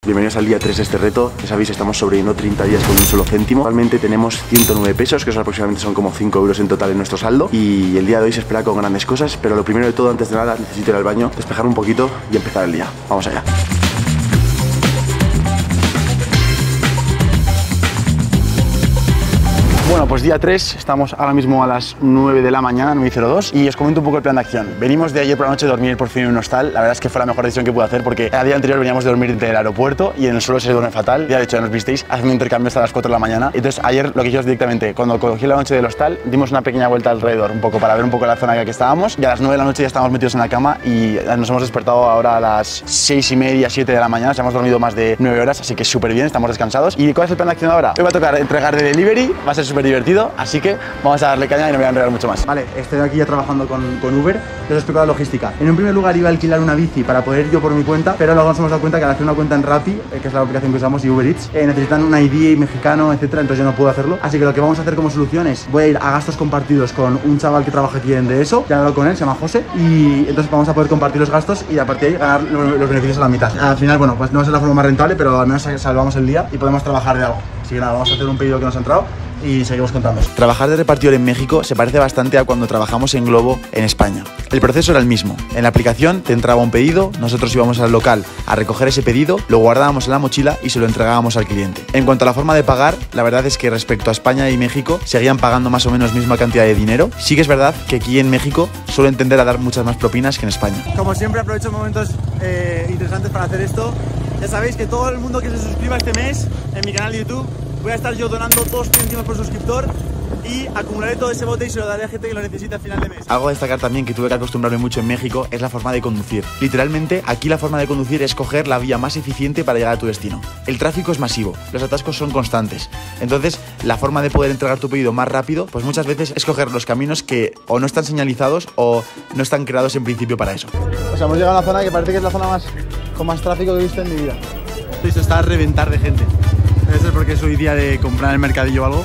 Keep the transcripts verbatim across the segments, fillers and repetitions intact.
Bienvenidos al día tres de este reto. Ya sabéis, estamos sobreviviendo treinta días con un solo céntimo. Actualmente tenemos ciento nueve pesos, que eso aproximadamente son como cinco euros en total en nuestro saldo. Y el día de hoy se espera con grandes cosas, pero lo primero de todo, antes de nada, necesito ir al baño, despejar un poquito y empezar el día. Vamos allá. Bueno, pues día tres, estamos ahora mismo a las nueve de la mañana, nueve cero dos, y os comento un poco el plan de acción. Venimos de ayer por la noche a dormir por fin en un hostal. La verdad es que fue la mejor decisión que pude hacer porque el día anterior veníamos de dormir del aeropuerto y en el suelo se duerme fatal. Ya de hecho ya nos visteis haciendo intercambios hasta las cuatro de la mañana. Entonces ayer lo que hicimos directamente, cuando cogí la noche del hostal, dimos una pequeña vuelta alrededor un poco para ver un poco la zona en la que estábamos, y a las nueve de la noche ya estábamos metidos en la cama y nos hemos despertado ahora a las seis y media, siete de la mañana. O sea, hemos dormido más de nueve horas, así que súper bien, estamos descansados. ¿Y cuál es el plan de acción ahora? Hoy va a tocar entregar de delivery, va a ser súper divertido, así que vamos a darle caña y no voy a enredar mucho más. Vale, estoy aquí ya trabajando con, con Uber. Les os explico la logística. En un primer lugar iba a alquilar una bici para poder ir yo por mi cuenta, pero luego nos hemos dado cuenta que al hacer una cuenta en Rappi, eh, que es la aplicación que usamos, y Uber Eats, eh, necesitan un I D mexicano, etcétera, entonces yo no puedo hacerlo. Así que lo que vamos a hacer como solución es, voy a ir a gastos compartidos con un chaval que trabaja aquí en de eso, ya he hablado con él, se llama José, y entonces vamos a poder compartir los gastos y a partir de ahí ganar los beneficios a la mitad. Al final, bueno, pues no es la forma más rentable, pero al menos salvamos el día y podemos trabajar de algo. Así que nada, vamos a hacer un pedido que nos ha entrado y seguimos contando. Trabajar de repartidor en México se parece bastante a cuando trabajamos en Globo en España. El proceso era el mismo. En la aplicación te entraba un pedido, nosotros íbamos al local a recoger ese pedido, lo guardábamos en la mochila y se lo entregábamos al cliente. En cuanto a la forma de pagar, la verdad es que respecto a España y México seguían pagando más o menos misma cantidad de dinero. Sí que es verdad que aquí en México suelen tender a dar muchas más propinas que en España. Como siempre, aprovecho momentos eh, interesantes para hacer esto. Ya sabéis que todo el mundo que se suscriba este mes en mi canal de YouTube, voy a estar yo donando dos céntimos por suscriptor y acumularé todo ese bote y se lo daré a gente que lo necesite a final de mes. Algo a destacar también que tuve que acostumbrarme mucho en México es la forma de conducir. Literalmente, aquí la forma de conducir es coger la vía más eficiente para llegar a tu destino. El tráfico es masivo, los atascos son constantes. Entonces, la forma de poder entregar tu pedido más rápido, pues muchas veces es coger los caminos que o no están señalizados o no están creados en principio para eso. O sea, hemos llegado a una zona que parece que es la zona más con más tráfico que he visto en mi vida. Esto está a reventar de gente. Debe ser porque es hoy día de comprar en el mercadillo o algo.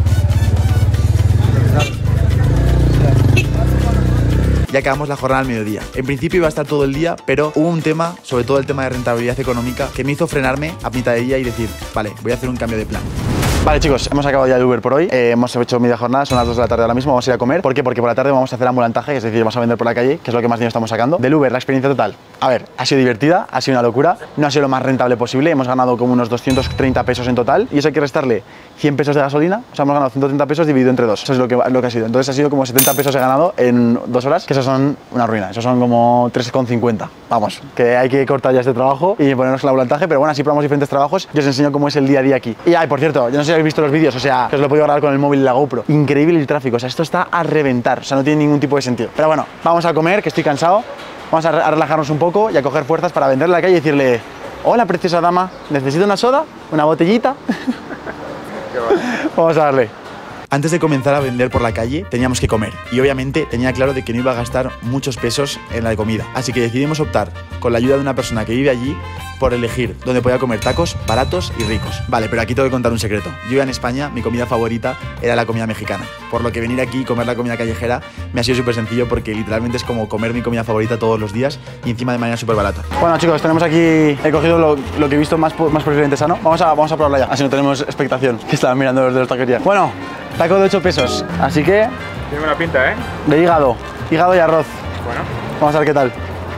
Ya acabamos la jornada al mediodía. En principio iba a estar todo el día, pero hubo un tema, sobre todo el tema de rentabilidad económica, que me hizo frenarme a mitad de día y decir, vale, voy a hacer un cambio de plan. Vale, chicos, hemos acabado ya el Uber por hoy. Eh, hemos hecho media jornada, son las dos de la tarde ahora mismo, vamos a ir a comer. ¿Por qué? Porque por la tarde vamos a hacer ambulantaje, es decir, vamos a vender por la calle, que es lo que más dinero estamos sacando. Del Uber, la experiencia total. A ver, ha sido divertida, ha sido una locura, no ha sido lo más rentable posible, hemos ganado como unos doscientos treinta pesos en total y eso hay que restarle cien pesos de gasolina, o sea, hemos ganado ciento treinta pesos dividido entre dos, eso es lo que, lo que ha sido. Entonces ha sido como setenta pesos he ganado en dos horas, que eso son una ruina, eso son como tres con cincuenta. Vamos, que hay que cortar ya este trabajo y ponernos el ambulantaje, pero bueno, así probamos diferentes trabajos y os enseño cómo es el día a día aquí. Y ay, por cierto, yo no sé si habéis visto los vídeos, o sea, que os lo he podido grabar con el móvil y la GoPro. Increíble el tráfico, o sea, esto está a reventar, o sea, no tiene ningún tipo de sentido. Pero bueno, vamos a comer, que estoy cansado. Vamos a relajarnos un poco y a coger fuerzas para venderle a la calle y decirle: hola, preciosa dama, ¿necesita una soda? ¿Una botellita? Vamos a darle. Antes de comenzar a vender por la calle, teníamos que comer. Y obviamente tenía claro de que no iba a gastar muchos pesos en la comida. Así que decidimos optar, con la ayuda de una persona que vive allí, por elegir dónde podía comer tacos baratos y ricos. Vale, pero aquí tengo que contar un secreto. Yo en España, mi comida favorita era la comida mexicana. Por lo que venir aquí y comer la comida callejera me ha sido súper sencillo porque literalmente es como comer mi comida favorita todos los días y encima de manera súper barata. Bueno, chicos, tenemos aquí, he cogido lo, lo que he visto más, más posiblemente sano. Vamos a, vamos a probarla ya, así no tenemos expectación, que estaban mirando los de los taquerías. Bueno, taco de ocho pesos, así que... Tiene buena pinta, ¿eh? De hígado, hígado y arroz. Bueno. Vamos a ver qué tal.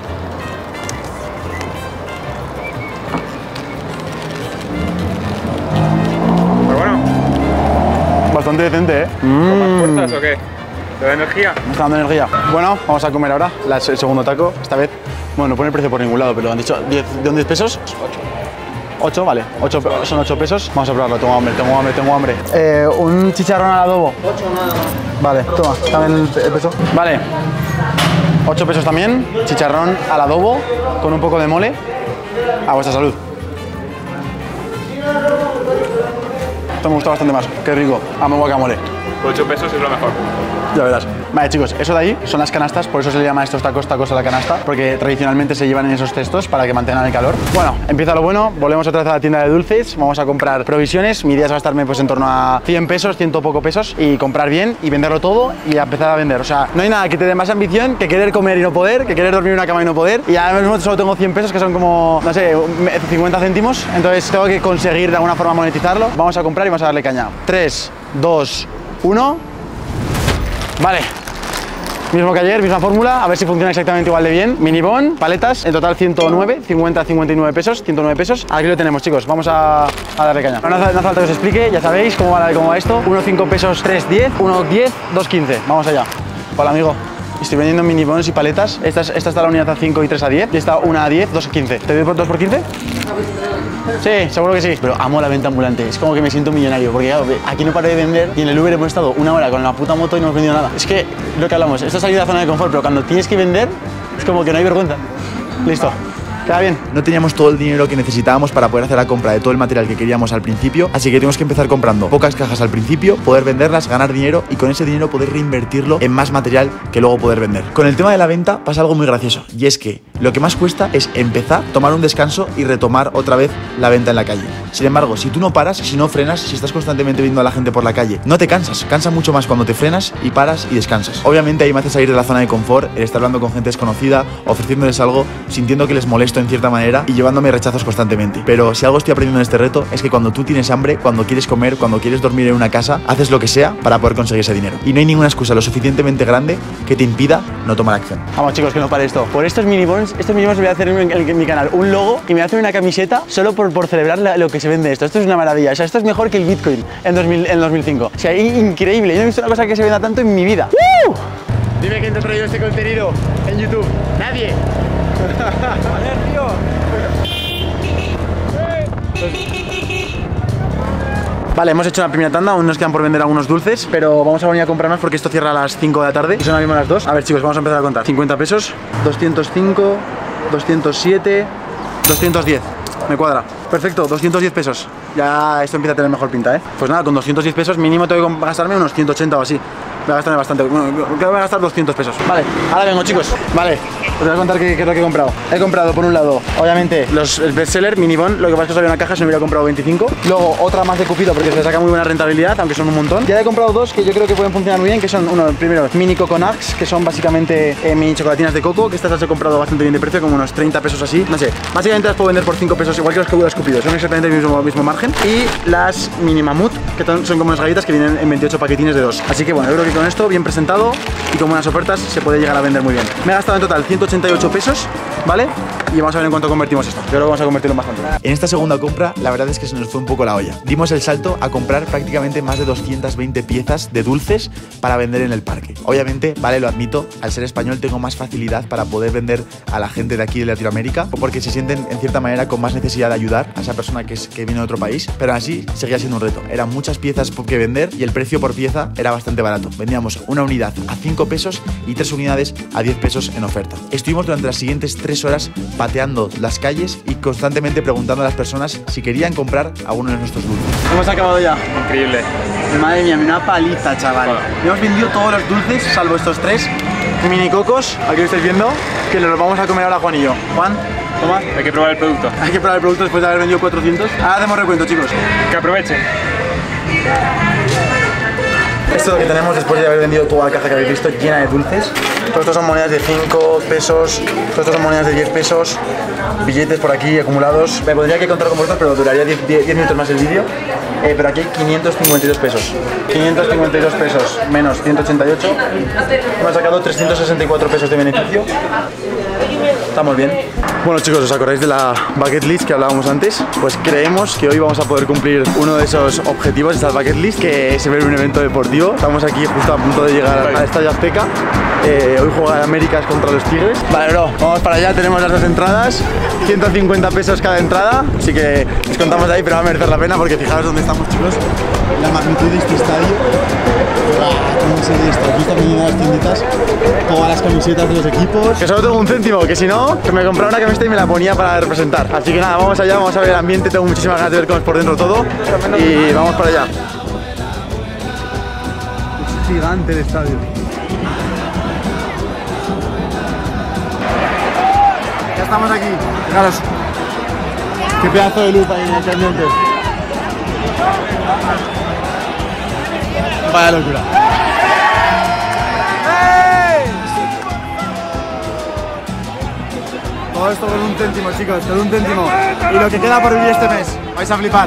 Muy bueno. Bastante decente, ¿eh? ¿Con más fuerzas o qué? ¿Te da energía? Me está dando energía. Bueno, vamos a comer ahora la, el segundo taco, esta vez. Bueno, no pone el precio por ningún lado, pero han dicho diez, ¿de diez pesos? ocho. ocho, vale. ocho, son ocho pesos. Vamos a probarlo. Tengo hambre, tengo hambre, tengo hambre. Eh, un chicharrón al adobo. ocho nada más. Vale, toma. También el, el peso. Vale. ocho pesos también. Chicharrón al adobo con un poco de mole. A vuestra salud. Esto me gusta bastante más. Qué rico. Amo guacamole. ocho pesos es lo mejor. Ya verás. Vale, chicos, eso de ahí son las canastas, por eso se le llama estos tacos tacos a la canasta, porque tradicionalmente se llevan en esos cestos para que mantengan el calor. Bueno, empieza lo bueno, volvemos otra vez a la tienda de dulces, vamos a comprar provisiones, mi idea es gastarme pues en torno a cien pesos, ciento poco pesos, y comprar bien y venderlo todo y empezar a vender. O sea, no hay nada que te dé más ambición que querer comer y no poder, que querer dormir en una cama y no poder, y ahora mismo solo tengo cien pesos, que son como, no sé, cincuenta céntimos, entonces tengo que conseguir de alguna forma monetizarlo. Vamos a comprar y vamos a darle caña. tres, dos, uno. Vale. Mismo que ayer, misma fórmula, a ver si funciona exactamente igual de bien. Minibón, paletas, en total ciento nueve, cincuenta, cincuenta y nueve pesos, ciento nueve pesos. Aquí lo tenemos, chicos, vamos a, a darle caña. No hace, no hace falta que os explique, ya sabéis cómo va, cómo va esto. uno cinco pesos, tres diez, uno diez, dos quince. Vamos allá. Hola, amigo. Estoy vendiendo minibons y paletas. Esta, esta está la unidad a cinco y tres a diez. Y esta una a diez, dos a quince. ¿Te doy por dos por quince? Sí, seguro que sí. Pero amo la venta ambulante. Es como que me siento millonario. Porque claro, aquí no paro de vender y en el Uber hemos estado una hora con la puta moto y no hemos vendido nada. Es que lo que hablamos, esto es salir de la zona de confort, pero cuando tienes que vender, es como que no hay vergüenza. Listo. Queda bien. No teníamos todo el dinero que necesitábamos para poder hacer la compra de todo el material que queríamos al principio, así que tuvimos que empezar comprando pocas cajas al principio, poder venderlas, ganar dinero y con ese dinero poder reinvertirlo en más material que luego poder vender. Con el tema de la venta pasa algo muy gracioso, y es que lo que más cuesta es empezar, tomar un descanso y retomar otra vez la venta en la calle. Sin embargo, si tú no paras, si no frenas, si estás constantemente viendo a la gente por la calle, no te cansas, cansa mucho más cuando te frenas y paras y descansas. Obviamente ahí me hace salir de la zona de confort, el estar hablando con gente desconocida, ofreciéndoles algo, sintiendo que les molesto en cierta manera y llevándome rechazos constantemente. Pero si algo estoy aprendiendo en este reto es que cuando tú tienes hambre, cuando quieres comer, cuando quieres dormir en una casa, haces lo que sea para poder conseguir ese dinero. Y no hay ninguna excusa lo suficientemente grande que te impida no tomar acción. Vamos, chicos, que no pare esto. Por estos minibons, estos minibons voy a hacer en, en, en mi canal un logo y me voy a hacer una camiseta solo por, por celebrar la, lo que se vende esto. Esto es una maravilla. O sea, esto es mejor que el Bitcoin en, dos mil, en dos mil cinco. O sea, increíble. Yo no he visto una cosa que se venda tanto en mi vida. ¡Uh! Dime quién te ha traído este contenido en YouTube. Nadie. Joder, tío. Vale, hemos hecho una primera tanda, aún nos quedan por vender algunos dulces, pero vamos a venir a comprar más porque esto cierra a las cinco de la tarde y son ahora mismo las dos. A ver, chicos, vamos a empezar a contar. cincuenta pesos, doscientos cinco, doscientos siete, doscientos diez. Me cuadra. Perfecto, doscientos diez pesos. Ya esto empieza a tener mejor pinta, ¿eh? Pues nada, con doscientos diez pesos mínimo tengo que gastarme unos ciento ochenta o así. Voy a gastarme bastante, bueno, creo que voy a gastar doscientos pesos. Vale, ahora vengo, chicos. Vale, os voy a contar qué, qué es lo que he comprado. He comprado, por un lado, obviamente, los, el bestseller, Minibon. Lo que pasa es que os había una caja, se me hubiera comprado veinticinco. Luego, otra más de Cupido, porque se le saca muy buena rentabilidad, aunque son un montón. Ya he comprado dos que yo creo que pueden funcionar muy bien, que son, uno, primero, Mini Coco Nugs, que son básicamente eh, mini chocolatinas de coco, que estas las he comprado bastante bien de precio, como unos treinta pesos así. No sé, básicamente las puedo vender por cinco pesos, igual que los que los Cupido, son exactamente el mismo, mismo margen. Y las Mini Mamut, que son como unas galletas que vienen en veintiocho paquetines de dos. Así que bueno, yo creo que con esto, bien presentado y con buenas ofertas, se puede llegar a vender muy bien. Me he gastado en total ciento ochenta y ocho pesos, ¿vale? Y vamos a ver en cuánto convertimos esto. Yo creo que vamos a convertirlo en bastante. En esta segunda compra, la verdad es que se nos fue un poco la olla. Dimos el salto a comprar prácticamente más de doscientas veinte piezas de dulces para vender en el parque. Obviamente, vale, lo admito, al ser español tengo más facilidad para poder vender a la gente de aquí de Latinoamérica, porque se sienten en cierta manera con más necesidad de ayudar a esa persona que, es, que viene de otro país, pero así seguía siendo un reto. Eran muchas piezas que vender y el precio por pieza era bastante barato. Vendíamos una unidad a cinco pesos y tres unidades a diez pesos en oferta. Estuvimos durante las siguientes tres horas pateando las calles y constantemente preguntando a las personas si querían comprar alguno de nuestros dulces. Hemos acabado ya. Increíble. Madre mía, una paliza, chaval. Hola. Hemos vendido todos los dulces, salvo estos tres mini cocos, aquí lo estáis viendo, que los vamos a comer ahora Juan y yo. Juan, toma. Hay que probar el producto. Hay que probar el producto después de haber vendido cuatrocientos. Ahora hacemos recuento, chicos. Que aprovechen. Esto es lo que tenemos después de haber vendido toda la caja que habéis visto llena de dulces. Todos estos son monedas de cinco pesos, todos estos son monedas de diez pesos, billetes por aquí acumulados. Me podría que contar con vosotros, pero duraría diez, diez, diez minutos más el vídeo. Eh, pero aquí hay quinientos cincuenta y dos pesos. quinientos cincuenta y dos pesos menos ciento ochenta y ocho. Hemos sacado trescientos sesenta y cuatro pesos de beneficio. Estamos bien. Bueno, chicos, ¿os acordáis de la bucket list que hablábamos antes? Pues creemos que hoy vamos a poder cumplir uno de esos objetivos, esta bucket list, que es ver un evento deportivo. Estamos aquí justo a punto de llegar al Estadio Azteca. Eh, hoy juega Américas contra los Tigres. Vale, bro, vamos para allá, tenemos las dos entradas, ciento cincuenta pesos cada entrada, así que les contamos de ahí, pero va a merecer la pena porque fijaros dónde estamos, chicos. La magnitud de este estadio. ¿Cómo se ve esto? Aquí están vendiendo las tienditas, todas las camisetas de los equipos. Que solo tengo un céntimo, que si no, que me compraba una camiseta y me la ponía para representar. Así que nada, vamos allá, vamos a ver el ambiente, tengo muchísimas ganas de ver cómo es por dentro todo y vamos para allá. Es gigante el estadio. Ya estamos aquí. Fijaros. Qué pedazo de luz hay en el pendiente. Vaya locura. Todo esto con un céntimo, chicos, con un céntimo. Y lo que queda por vivir este mes. Vais a flipar.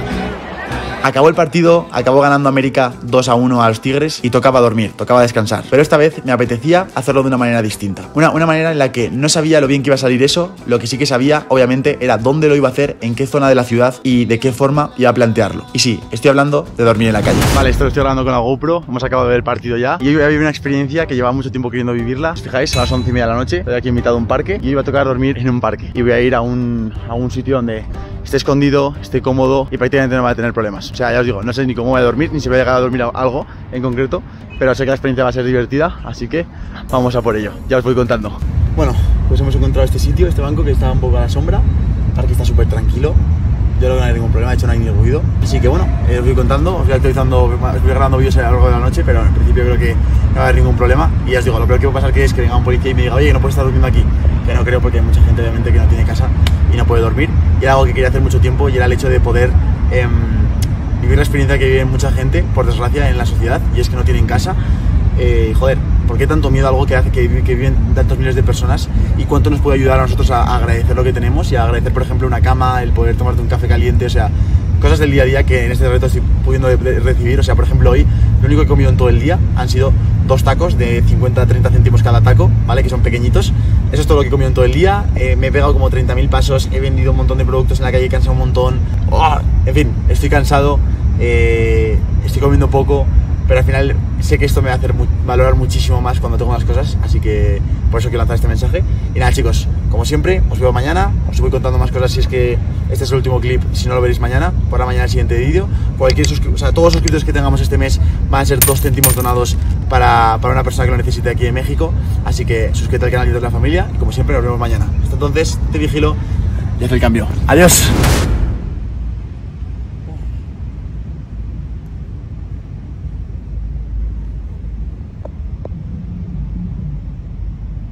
Acabó el partido, acabó ganando América dos a uno a los Tigres y tocaba dormir, tocaba descansar. Pero esta vez me apetecía hacerlo de una manera distinta. Una, una manera en la que no sabía lo bien que iba a salir eso, lo que sí que sabía, obviamente, era dónde lo iba a hacer, en qué zona de la ciudad y de qué forma iba a plantearlo. Y sí, estoy hablando de dormir en la calle. Vale, esto lo estoy grabando con la GoPro, hemos acabado de ver el partido ya. Y hoy voy a vivir una experiencia que llevaba mucho tiempo queriendo vivirla. Si os fijáis, a las once y media de la noche, estoy aquí invitado a un parque y hoy va a tocar dormir en un parque. Y voy a ir a un, a un sitio donde esté escondido, esté cómodo y prácticamente no va a tener problemas. O sea, ya os digo, no sé ni cómo voy a dormir, ni si voy a llegar a dormir algo en concreto, pero sé que la experiencia va a ser divertida, así que vamos a por ello, ya os voy contando. Bueno, pues hemos encontrado este sitio, este banco que está un poco a la sombra, el parque está súper tranquilo, yo creo que no hay ningún problema, de hecho no hay ni ruido, así que bueno, eh, os voy contando, os voy actualizando, os voy grabando vídeos a lo largo de la noche, pero en principio creo que no va a haber ningún problema. Y ya os digo, lo peor que va a pasar que es que venga un policía y me diga, oye, que no puedes estar durmiendo aquí, que no creo, porque hay mucha gente obviamente que no tiene casa y no puede dormir, y era algo que quería hacer mucho tiempo, y era el hecho de poder eh, vivir la experiencia que vive mucha gente, por desgracia, en la sociedad, y es que no tienen casa. Eh, joder, ¿por qué tanto miedo a algo que hace que, que viven tantos miles de personas? ¿Y cuánto nos puede ayudar a nosotros a, a agradecer lo que tenemos y a agradecer, por ejemplo, una cama, el poder tomarte un café caliente? O sea, cosas del día a día que en este reto estoy pudiendo de, de recibir. O sea, por ejemplo, hoy lo único que he comido en todo el día han sido dos tacos de cincuenta a treinta céntimos cada taco, ¿vale? Que son pequeñitos. Eso es todo lo que he comido en todo el día. Eh, me he pegado como treinta mil pasos, he vendido un montón de productos en la calle, he cansado un montón. Oh, en fin, estoy cansado, eh, estoy comiendo poco, pero al final sé que esto me va a hacer mu valorar muchísimo más cuando tengo las cosas, así que por eso quiero lanzar este mensaje. Y nada, chicos, como siempre, os veo mañana, os voy contando más cosas si es que este es el último clip, si no lo veréis mañana, por la mañana el siguiente vídeo. Cualquier o sea, todos los suscriptores que tengamos este mes van a ser dos céntimos donados para, para una persona que lo necesite aquí en México, así que suscríbete al canal y de la familia, y como siempre nos vemos mañana. Hasta entonces, te vigilo y haz el cambio. Adiós.